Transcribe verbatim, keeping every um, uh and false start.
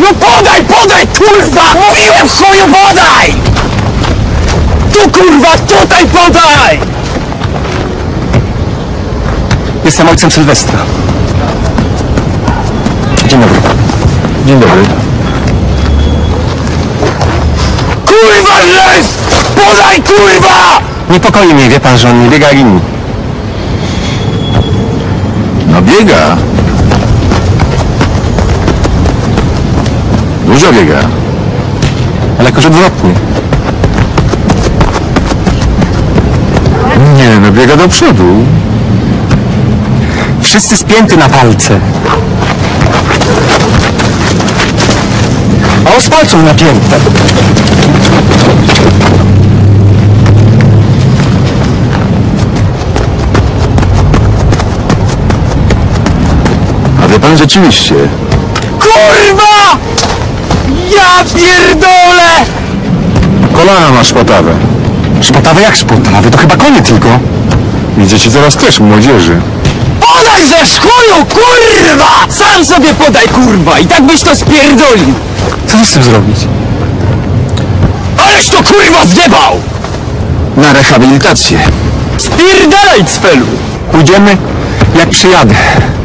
No podaj, podaj, kurwa! Mówiłem, chuju, podaj! Tu, kurwa, tutaj podaj! Jestem ojcem Sylwestra. Dzień dobry. Dzień dobry. Kurwa, żeś! Podaj, kurwa! Niepokoi mnie, wie pan, że on nie biega jak inni. No biega. Dużo biega. Ale jakoś odwrotnie. Nie, no biega do przodu. Wszyscy spięty na palce. A on z palców napięte. A wie pan rzeczywiście. Kurwa! Ja pierdolę! Kolana ma szpotawę. Szpotawy jak szpotawy? To chyba konie tylko. Widzicie teraz też młodzieży. Podaj ze szchuju, kurwa! Sam sobie podaj, kurwa! I tak byś to spierdolił! Co ty z tym zrobić? Aleś to, kurwa, zjebał! Na rehabilitację. Spierdalaj, cfelu! Pójdziemy, jak przyjadę.